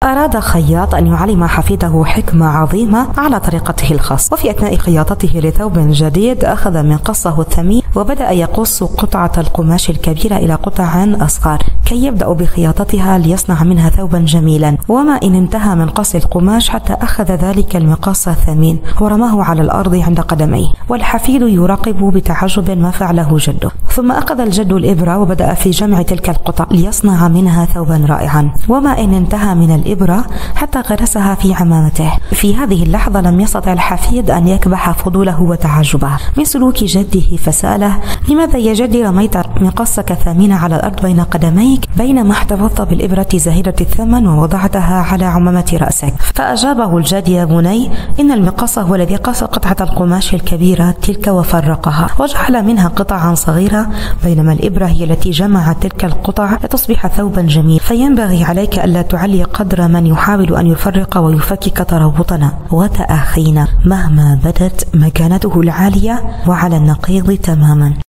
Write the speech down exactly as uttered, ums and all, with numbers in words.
أراد خياط أن يعلم حفيده حكمة عظيمة على طريقته الخاصة، وفي أثناء خياطته لثوب جديد أخذ مقصه الثمين وبدأ يقص قطعة القماش الكبيرة إلى قطع أصغر كي يبدأ بخياطتها ليصنع منها ثوبا جميلا. وما إن انتهى من قص القماش حتى أخذ ذلك المقص الثمين ورماه على الأرض عند قدميه، والحفيد يراقب بتعجب ما فعله جده. ثم أخذ الجد الإبرة وبدأ في جمع تلك القطع ليصنع منها ثوبا رائعا، وما إن انتهى من الإبرة حتى غرسها في عمامته. في هذه اللحظة لم يستطع الحفيد أن يكبح فضوله وتعجبه من سلوك جده، فسأله: لماذا يا جدي رميت مقصك الثمين على الأرض بين قدميك بينما احتفظت بالإبرة زاهدة الثمن ووضعتها على عمامة رأسك؟ فأجابه الجد: يا بني، إن المقص هو الذي قص قطعة القماش الكبيرة تلك وفرقها وجعل منها قطعا صغيرة، بينما الإبرة هي التي جمعت تلك القطع لتصبح ثوبا جميل. فينبغي عليك ألا تعلي قدر من يحاول أن يفرق ويفكك ترابطنا وتآخينا مهما بدت مكانته العالية وعلى النقيض تماما.